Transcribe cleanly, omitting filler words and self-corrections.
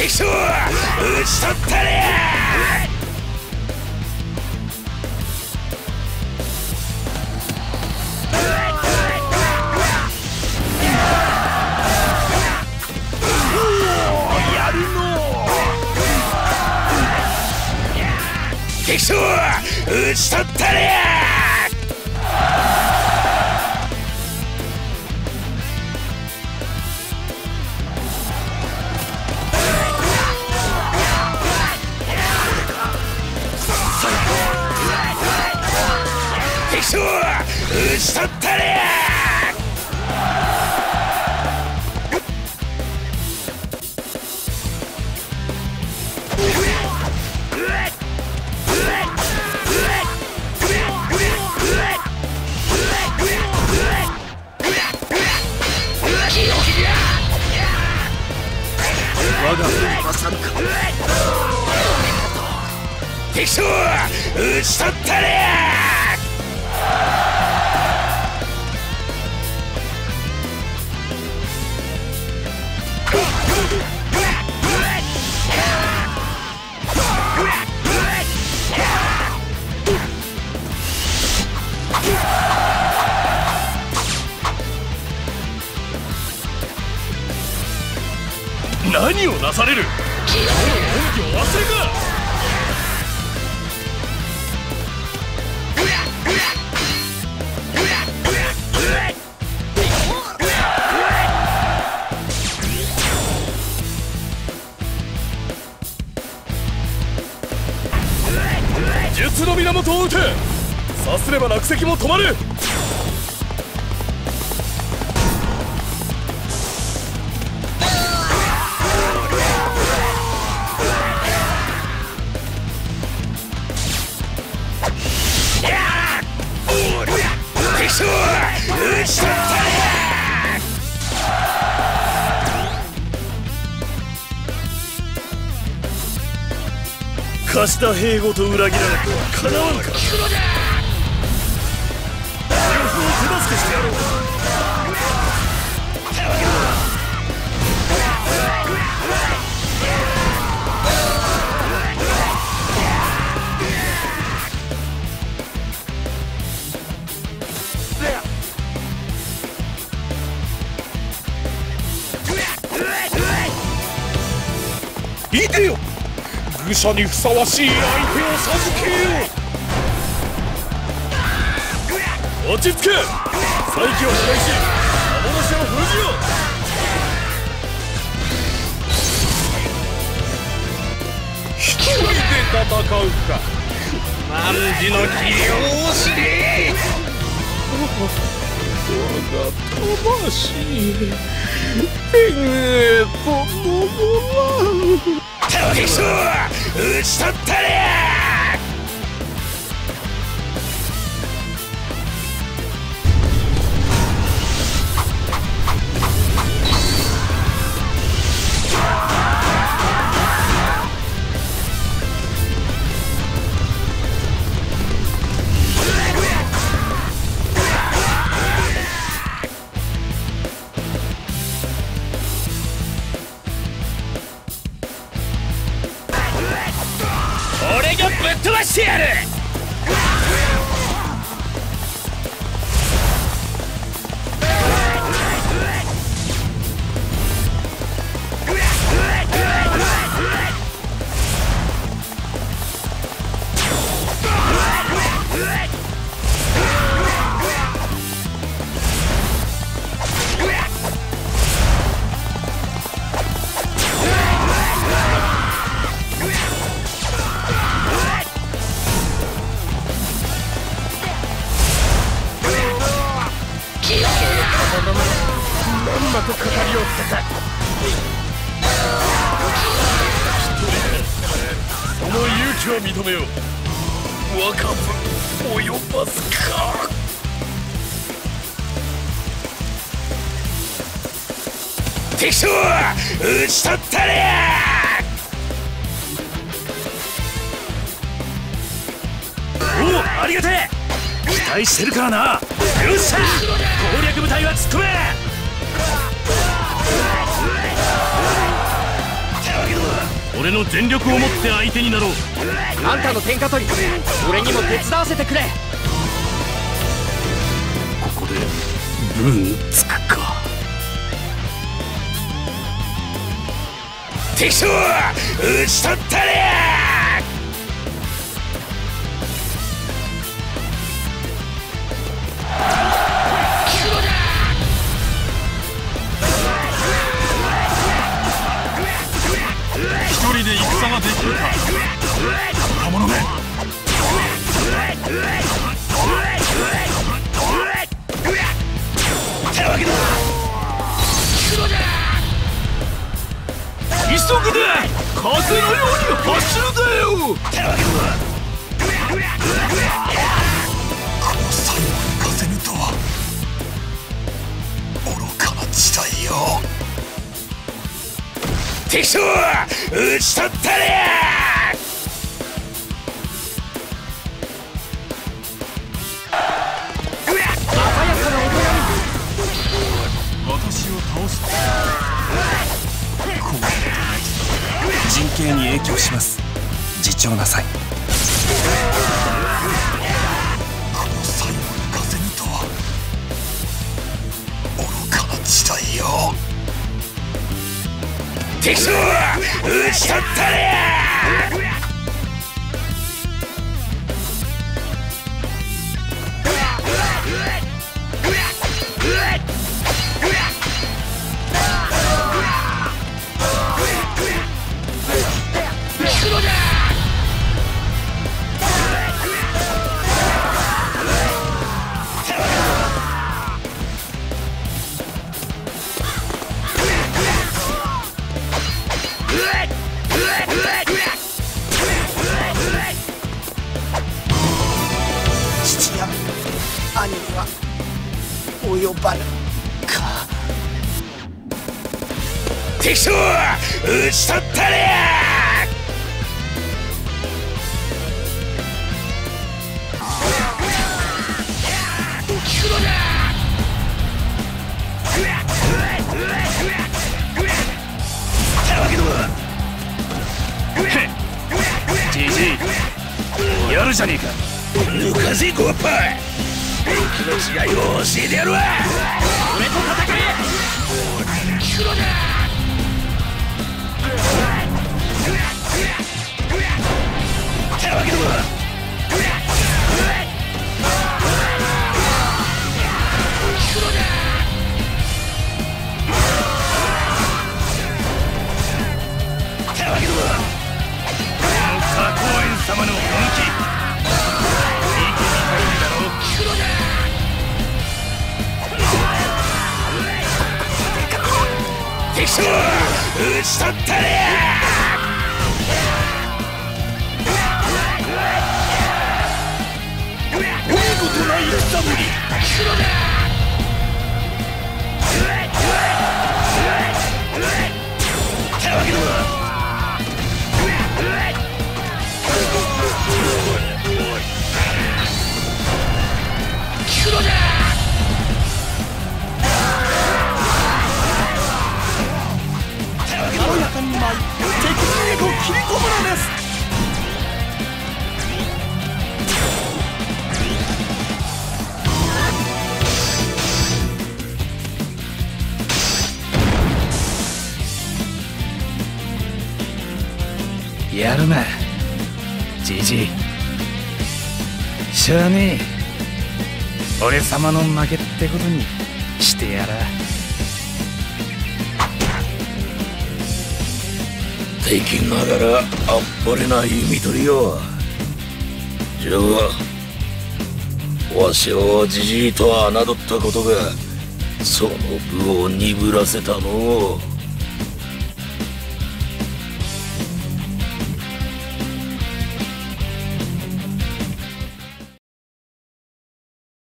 敵将討ち取ったれや。敵将討ち取ったれや。敵将討ち取ったれや。我が軍は去るか。敵将討ち取ったれや。何をなされる。恩義を忘れか。術の源を撃て。さすれば落石も止まる。敵将討ち取ったれや。貸した兵ごと裏切らなくはかなわんか。両方手助けしてやろう。いでよ、愚者にふさわしい相手を授けよう。落ち着け。再起を破壊し幻を封じよう。一人で戦うか。汝の技量を知れ。我が魂敵将討ち取ったれや。俺がぶっ飛ばしてやる。まんまと語りを捨てた。その勇気は認めよう。我が分及ばずか。敵将討ち取ったれや。おお、ありがてえ。期待してるからな。よっしゃ、攻略部隊は突っ込め。 俺の全力を持って相手になろう。 あんたの天下取り、俺にも手伝わせてくれ。 ここで分つくか。 敵将討ち取ったれや。 一人で戦ができるか。若者め。急ぐで、風のように走るだよ。この最後に風にとは愚かな時代よ。 敵将討ち取ったれや。 私を倒す。 陣形に影響します。自重なさい。 この最後の風にとは愚かな時代よ。 敵将討ち取ったれや。 父や兄には及ばぬか。 敵将討ち取ったれや。 じじい、やるじゃねえか。 抜かぜゴッパイ。武器の違いを教えてやるわ。俺と戦え。たわけだ。 花公園様の本気見てみたいんだろ。 敵将討ち取ったれや。 見事な戦ぶり。 たわけだ。 軽やかに舞い敵陣へと切り込むのです。 やるな、じじい。しゃあねえ。俺様の負けってことにしてやら。 敵ながらあっぱれな弓取りよ。じゃあわしをじじいと侮ったことがその部を鈍らせたのう。